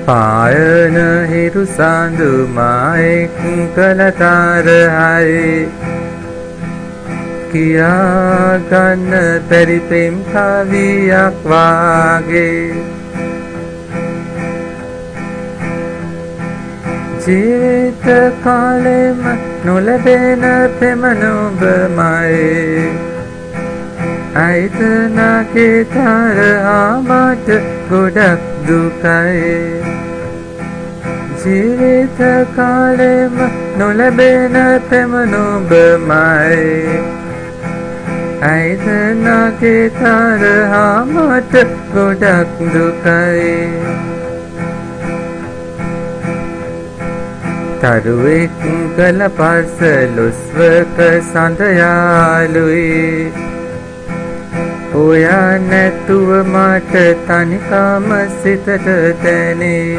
පායන හිරු සඳු මායෙක් කලතරයි කියා ගන්න බැරි පෙම් කවියක් වාගේ ජීවිත කාලෙම නොලැබෙන පෙම නුඹමයි අයිතනගේ තරහා මට ගොඩක් දුකයි ජීවිත කාලෙම නොලැබෙන පෙම නුඹමයි අයිතනගේ තරහා මට ගොඩක් දුකයි තරුවෙක් කළ පසළොස්වක සඳ යාළුවේ ඔයා නැතුව මට තනිකම සිතට දැනේ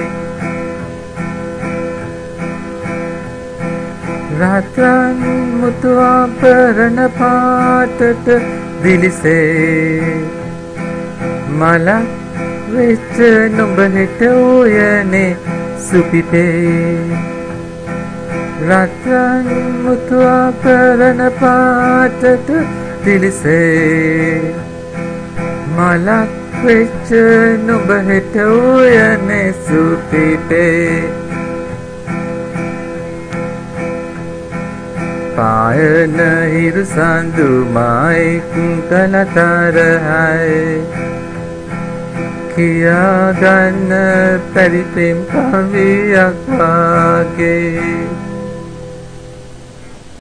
රත්රන් මුතු ආභරණ පාටට දිලිසේ මලක් වෙච්ච නුඹ හිට උයනේ සුපිපේ රත්රන් මුතු ආභරණ පාටට දිලිසේ මලක් වෙච්ච නුඹ හිට උයනේ සුපිපේ පායන හිරු සඳු මායෙක් කලතරයි කියා ගන්න බැරි පෙම් කවියක් වාගේ